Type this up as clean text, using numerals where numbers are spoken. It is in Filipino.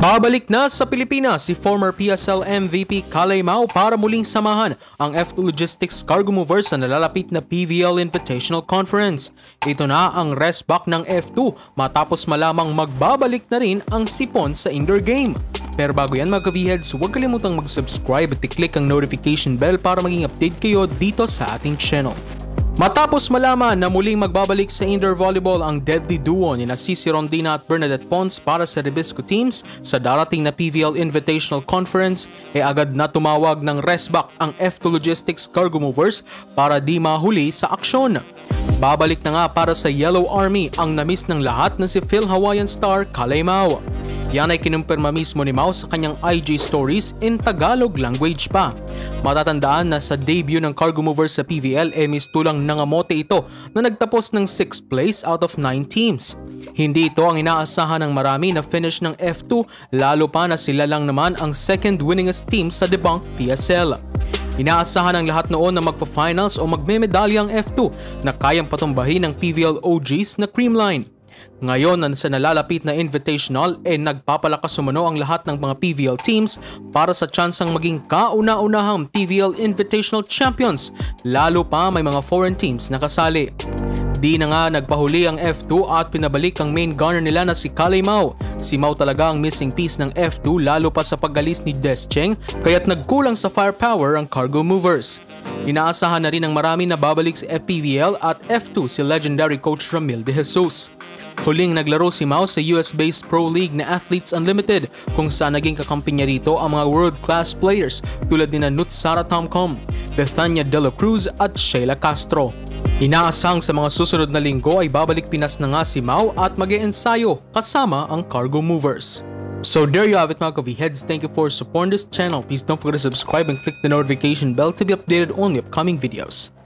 Pabalik na sa Pilipinas si former PSL MVP Kalei para muling samahan ang F2 Logistics Cargo Movers sa nalalapit na PVL Invitational Conference. Ito na ang RESBAK ng F2 matapos malamang magbabalik na rin ang SIPONS sa indoor game. Pero bago yan mga ka-Vheadz, huwag kalimutang mag-subscribe at i-click ang notification bell para maging update kayo dito sa ating channel. Matapos malaman na muling magbabalik sa indoor volleyball ang deadly duo ni Sisi Rondina at Bernadette Pons para sa RESBAK teams sa darating na PVL Invitational Conference, agad na tumawag ng RESBAK ang F2 Logistics Cargo Movers para di mahuli sa aksyon. Babalik na nga para sa Yellow Army ang namiss ng lahat na si Phil Hawaiian star Kalei. Yan ay kinumpirma mismo ni Mau sa kanyang IG stories in Tagalog language pa. Matatandaan na sa debut ng Cargo Movers sa PVL mistulang nangamote ito na nagtapos ng 6th place out of 9 teams. Hindi ito ang inaasahan ng marami na finish ng F2 lalo pa na sila lang naman ang second winningest team sa debunked PSL. Inaasahan ng lahat noon na magpa-finals o magmemedalya ang F2 na kayang patumbahin ng PVL OGs na Creamline. Ngayon na sa nalalapit na invitational nagpapalakas umano ang lahat ng mga PVL teams para sa tsansang maging kauna-unahang PVL Invitational Champions, lalo pa may mga foreign teams na kasali. Di na nga nagpahuli ang F2 at pinabalik ang main gunner nila na si Kalei. Si Mau talaga ang missing piece ng F2 lalo pa sa pag-alis ni Descheng kaya't nagkulang sa firepower ang Cargo Movers. Inaasahan na rin ng marami na babalik sa FPVL at F2 si legendary coach Ramil de Jesus. Huling naglaro si Mau sa US-based Pro League na Athletes Unlimited kung saan naging kakampi niya rito ang mga world-class players tulad ni Nutsara Tomcom, Bethania De La Cruz at Sheila Castro. Inaasang sa mga susunod na linggo ay babalik Pinas na nga si Mau at mag-e-ensayo kasama ang Cargo Movers. So there you have it mga ka-Vheadz. Thank you for supporting this channel. Please don't forget to subscribe and click the notification bell to be updated on the upcoming videos.